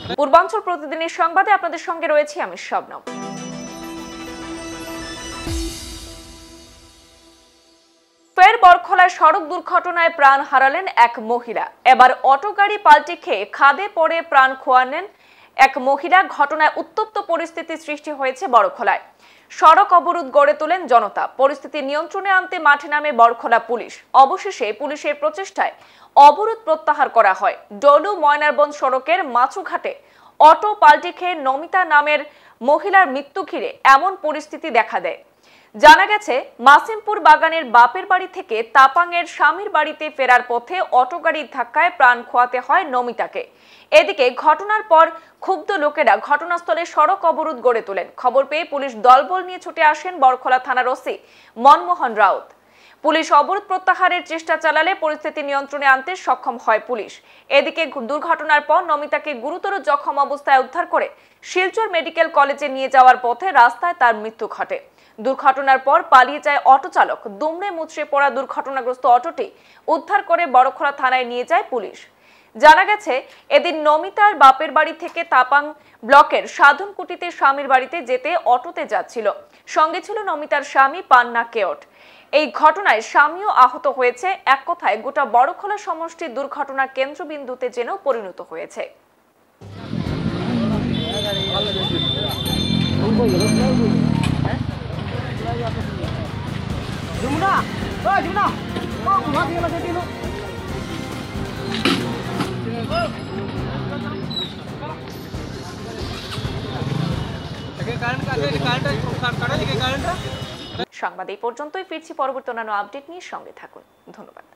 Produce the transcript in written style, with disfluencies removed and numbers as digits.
পূর্বাঞ্চল প্রতিদিনের সংবাদে আপনাদের সঙ্গে রয়েছি আমি শবনম। ফের বরখলার সড়ক দুর্ঘটনায় প্রাণ হারালেন এক মহিলা। এবার অটো গাড়ি পাল্টে খেয়ে খাদে পড়ে প্রাণ খোয়ালেন এক মহিলা। ঘটনায় উত্তপ্ত পরিস্থিতি সৃষ্টি হয়েছে বরখলায়। সড়ক অবরোধ গড়ে তোলেন জনতা। পরিস্থিতি নিয়ন্ত্রণে আনতে মাঠে নামে বরখলা পুলিশ। অবশেষে পুলিশের প্রচেষ্টায় অবরোধ প্রত্যাহার করা হয়। ডলু ময়নারবন্দ সড়কের মাছুঘাটে অটো পাল্টে খেয়ে নমিতা নামের মহিলার মৃত্যু ঘিরে এমন পরিস্থিতি দেখা দেয়। জানা গেছে, মাসিমপুর বাগানের বাপের বাড়ি থেকে তাপাংয়ের স্বামীর বাড়িতে ফেরার পথে অটো গাড়ির ধাক্কায় প্রাণ খোয়াতে হয় নমিতাকে। এদিকে ঘটনার পর ক্ষুব্ধ লোকেরা ঘটনাস্থলে সড়ক অবরোধ গড়ে তোলেন। খবর পেয়ে পুলিশ দলবল নিয়ে ছুটে আসেন বরখলা থানার ওসি মনমোহন রাউত। পুলিশ অবরোধ প্রত্যাহারের চেষ্টা চালালে পরিস্থিতি নিয়ন্ত্রণে আনতে সক্ষম হয় পুলিশ। এদিকে দুর্ঘটনার পর নমিতাকে গুরুতর জখম অবস্থায় উদ্ধার করে শিলচর মেডিকেল কলেজে নিয়ে যাওয়ার পথে রাস্তায় তার মৃত্যু ঘটে। দুর্ঘটনার পর পালিয়ে যায় অটো চালক। দুমড়ে মুচড়ে পড়া দুর্ঘটনাগ্রস্ত অটোটি উদ্ধার করে বরখলা থানায় নিয়ে যায় পুলিশ। জানা গেছে, এদিন নমিতার বাপের বাড়ি থেকে তাপাং ব্লকের সাধনকুটিতে স্বামীর বাড়িতে যেতে অটোতে যাচ্ছিল। সঙ্গে ছিল নমিতার স্বামী পান্না কেওট। এই ঘটনায় স্বামীও আহত হয়েছে। এক কথায় গোটা বরখলা সমষ্টির দুর্ঘটনার কেন্দ্রবিন্দুতে যেন পরিণত হয়েছে। সংবাদ এই পর্যন্তই। ফিরছি পরবর্তী অন্যান্য আপডেট নিয়ে। সঙ্গে থাকুন। ধন্যবাদ।